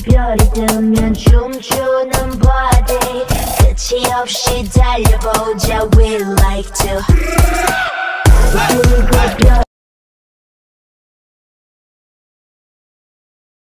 별이 뜨면 춤추는 body 끝이 없이 달려보자 We like to